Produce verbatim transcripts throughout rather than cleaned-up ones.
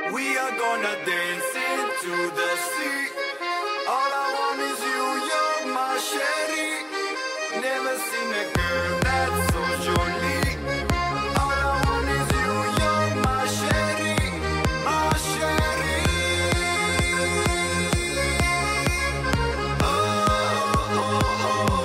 We are gonna dance into the sea. All I want is you, you're my sherry. Never seen a girl that's so jolie. All I want is you, you're my sherry, my sherry. Oh, oh, oh, oh.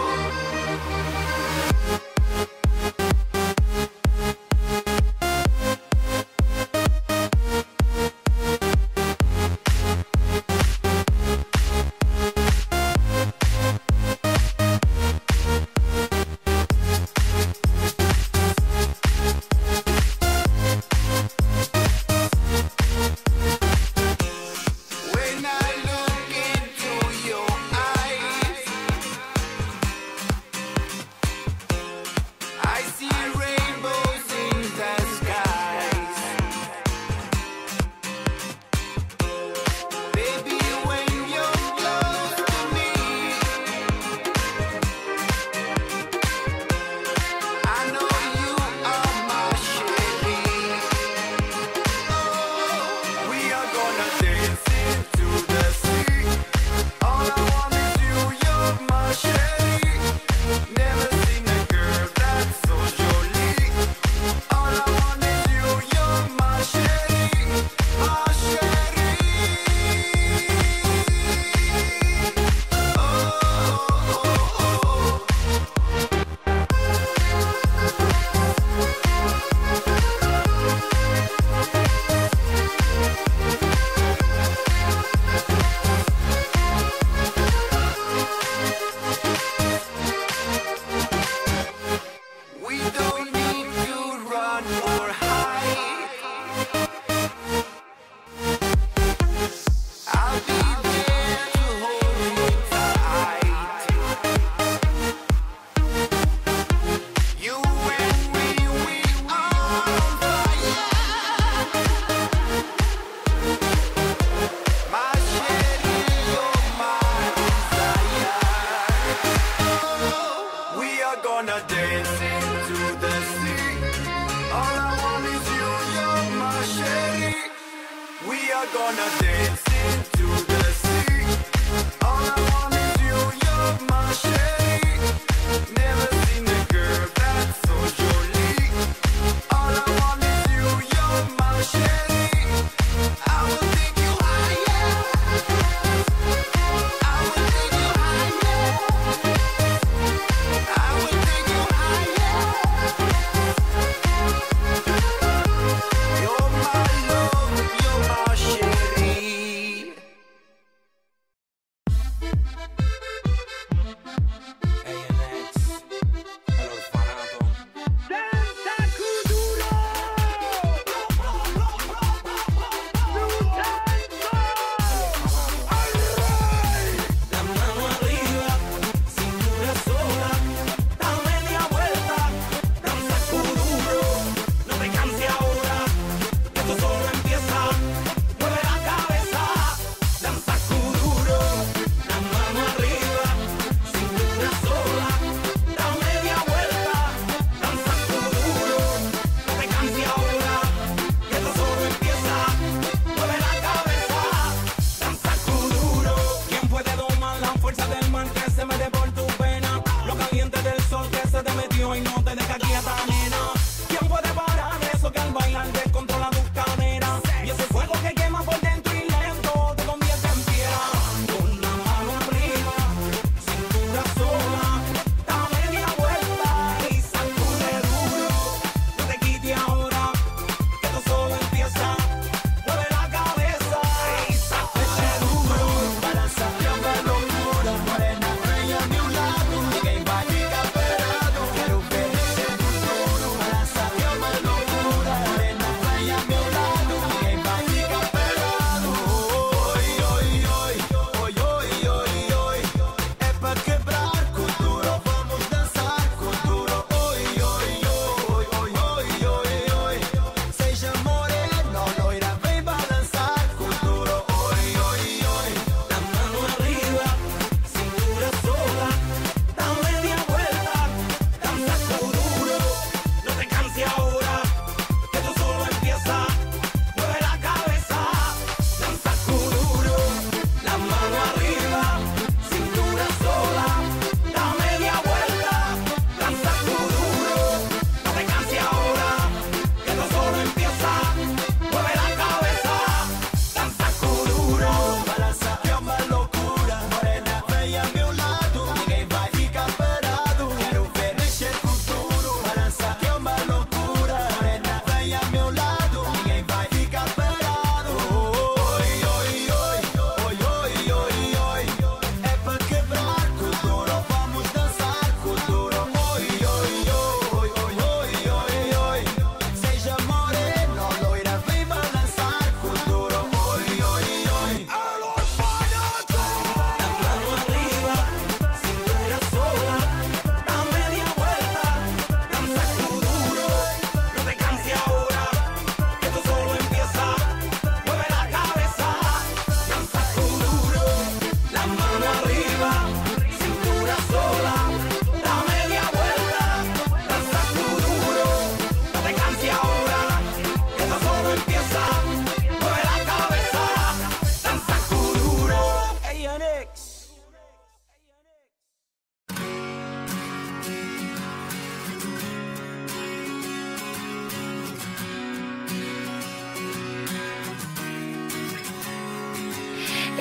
Quiero ver ese futuro.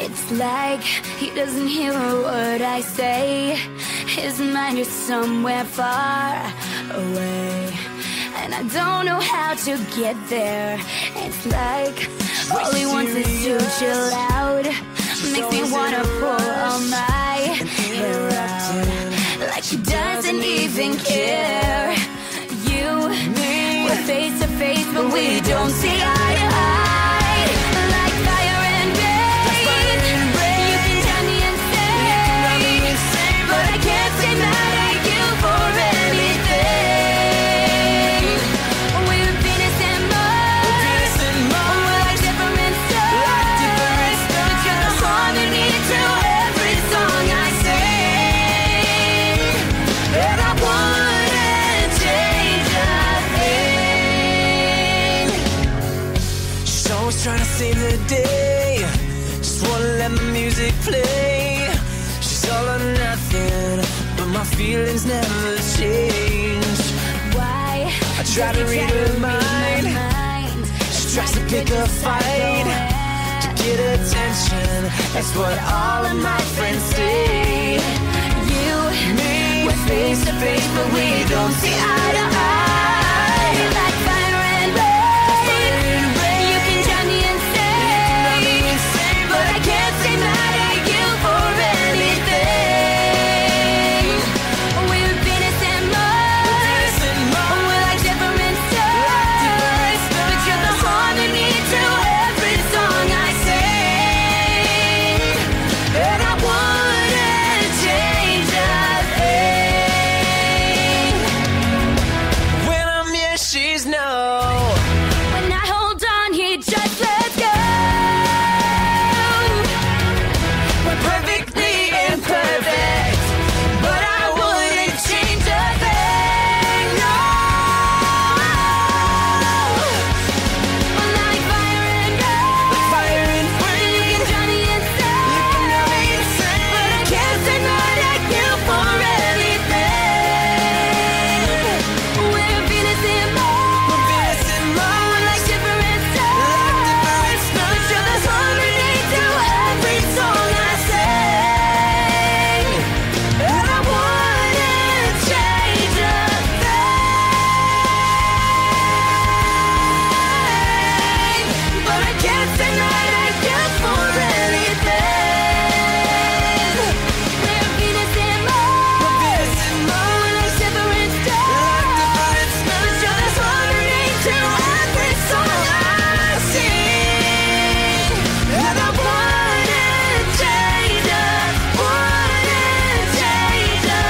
It's like he doesn't hear a word I say. His mind is somewhere far away, and I don't know how to get there. It's like all he wants is to chill out. Makes me wanna pull all my hair out, like he doesn't even care. You, we're face to face, but we don't see eye to eye. Like fire and rain, you can drive me insane, but I can't stay mad at you for anything. We're Venus and Mars, we're like different stars, but you're the harmony to every song I sing. And I wouldn't change a thing. She's always trying to save the day, just wanna let my music play. She's all or nothing, but my feelings never change. Why? I try to read her mind. She tries to pick a fight to get attention. That's what all of my friends say. You, Me, we're face to face, but we don't see eye to eye. Like fire and rain, you can drive me insane, but I can't stay mad at you for anything. We're Venus and Mars, we're like different stars, but you're the harmony to every song I sing. And I wouldn't change a thing. When I'm here, she's no. When I hold on, he just lets go. We're perfectly imperfect, but I wouldn't change a thing. No. Like fire and rain, Fire and you rain, can drive me insane, but I can't stay mad at you for anything. We're Venus and Mars, Venus and Mars, we're like different stars, but you're the harmony to every song I sing. And I wouldn't change a thing, but I can't stay mad at you for anything. We're Venus and Mars, Venus and Mars, we're like different stars, but you're the harmony to every song I sing. And I wouldn't change a, wouldn't change a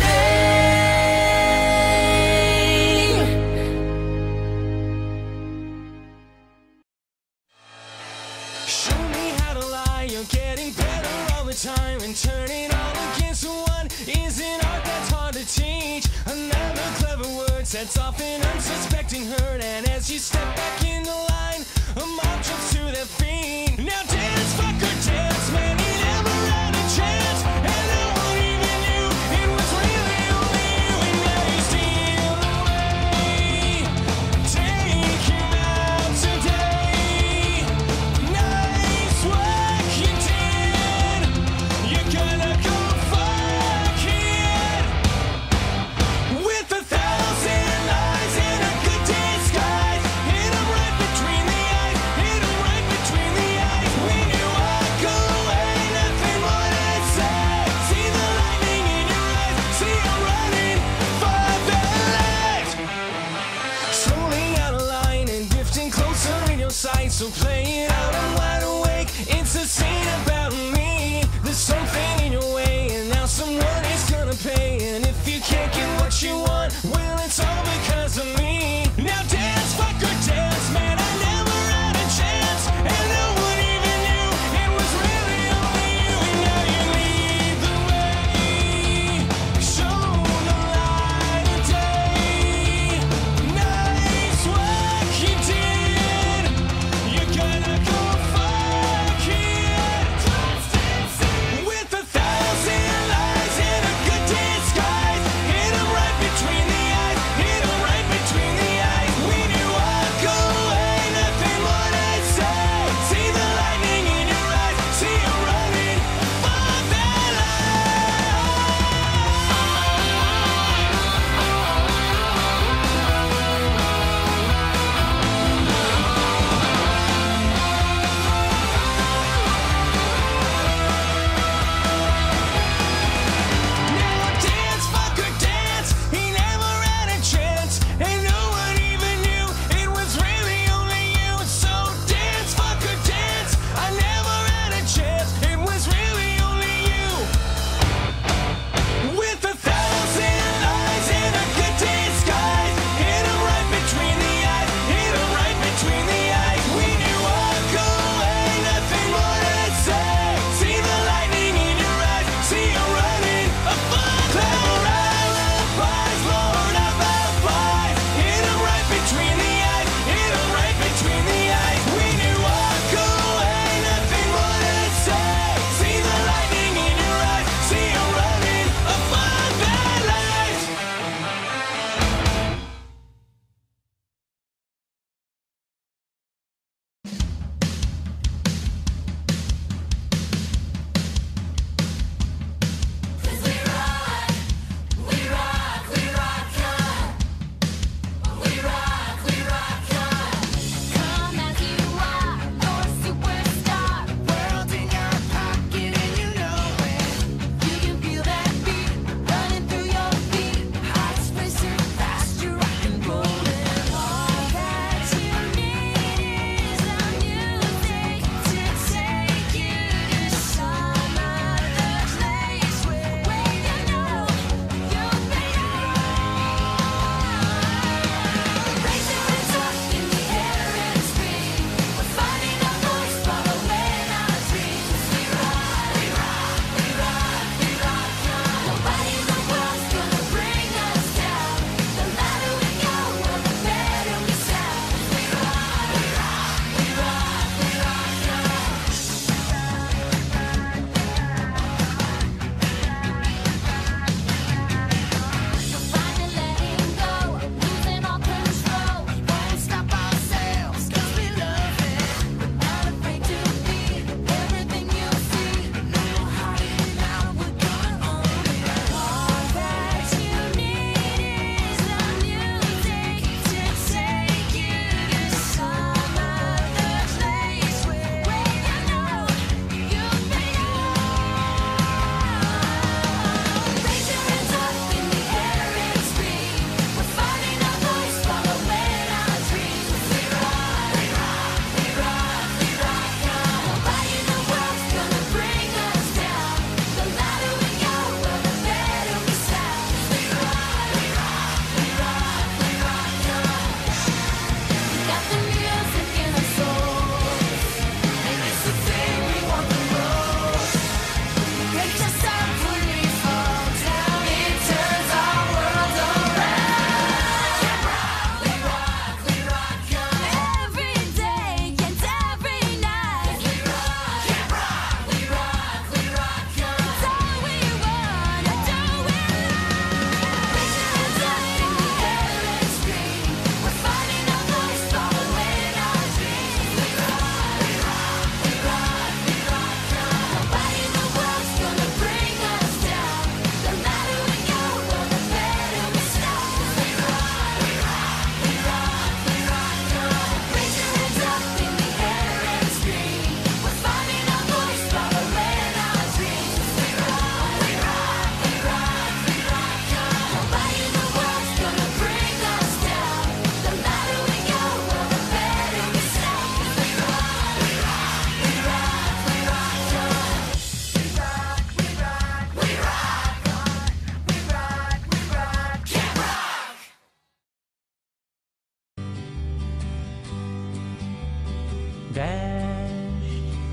thing. show me how to lie. You're getting better all the time, and turning all against one is an art that's hard to teach. Another clever word sets off an unsuspecting hurt, and as you step back in the line, a mob jumps to their feet. Now dance, fucker, dance, man, you never had a chance, and no one even knew it was really only you, and now you steal away. Take him out today. Nice work you did. You're gonna go fuck it. With a thousand lies in a good disguise, in a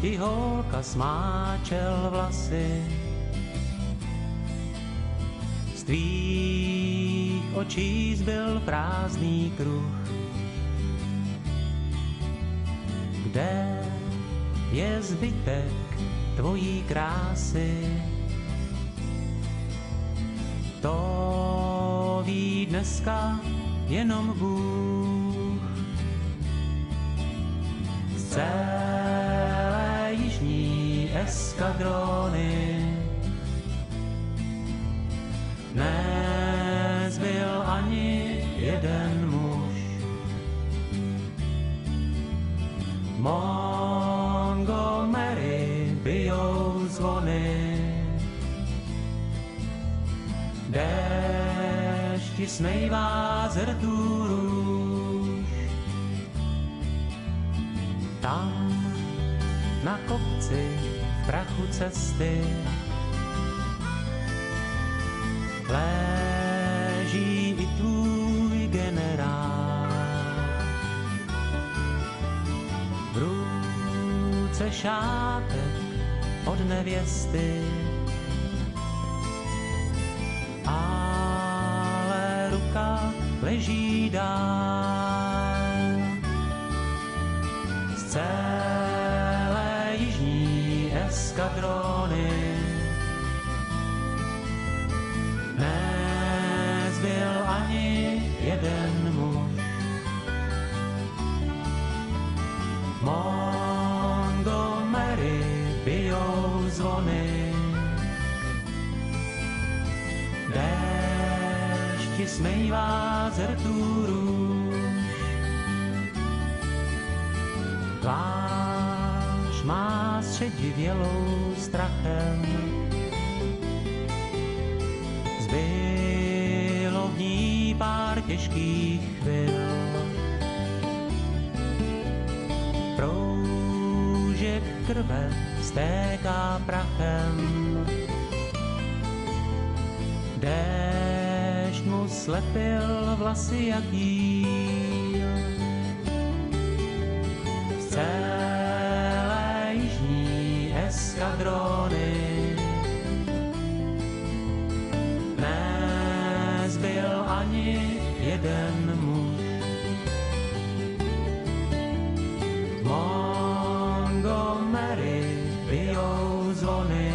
ti holka smáčel vlasy. Z tvých očí zbyl prázdný kruh. Kde je zbytek tvojí krásy? To ví dneska jenom Bůh. Z celé jižní eskadrony nezbyl ani jeden muž. Montgomery bijou zvony, déšti smejvá z rtů růž. Tam na kopci v prachu cesty leží i tvůj generál. V ruce šátek od nevěsty, ale ruka leží dál. Z celé jižní eskadrony nezbyl ani jeden muž. Montgomery bijou zvony, déšti smejvá z rtů růž. Tvář má středivělou strachem, zbylo v ní pár těžkých chvil. Proužek krve stéká prachem, déšť mu slepil vlasy jak jíl. Z celé jižní eskadrony nezbyl ani jeden muž. Montgomery bijou zvony,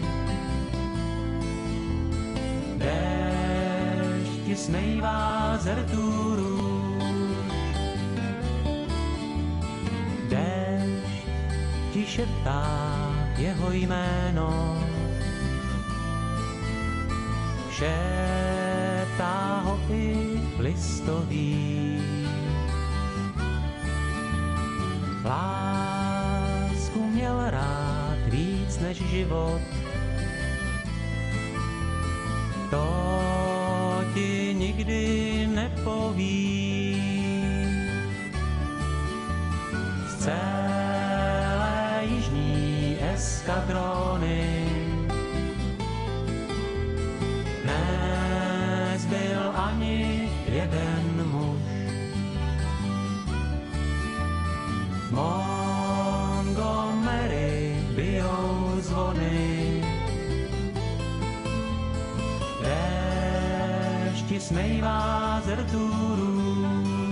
déšti smejvá z rtů růž. Déšť ti šeptá jeho jméno, šeptá ho i listový. Lásku měl rád víc než život, to ti nikdy nepoví. Z celé jižní eskadrony nezbyl ani jeden muž. Montgomery bijou zvony, déšti smejvá z rtů růž.